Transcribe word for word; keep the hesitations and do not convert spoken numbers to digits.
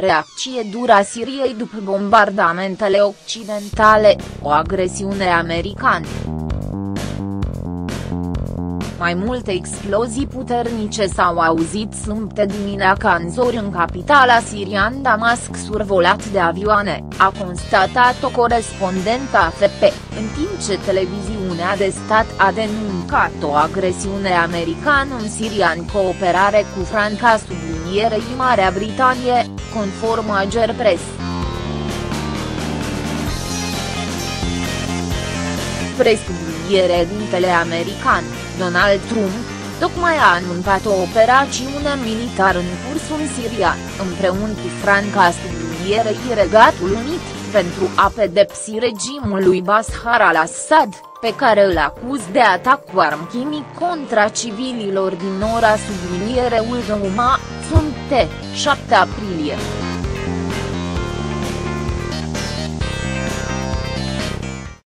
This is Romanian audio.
Reacție dură a Siriei după bombardamentele occidentale, o agresiune americană. Mai multe explozii puternice s-au auzit sâmbătă dimineața în zori în capitala sirian Damasc survolat de avioane, a constatat o corespondentă A F P, în timp ce televiziunea de stat a denunțat o agresiune americană în Siria în cooperare cu Franța sublinierei Marea Britanie, conform Agence Press. Presubliniere-dintele american, Donald Trump, tocmai a anunțat o operațiune militară în curs în Siria, împreună cu Franța sublinierei Regatul Unit, pentru a pedepsi regimul lui Bashar al-Assad, pe care îl acuz de atac cu arm chimic contra civililor din ora subliniereul Douma, sunt șapte aprilie.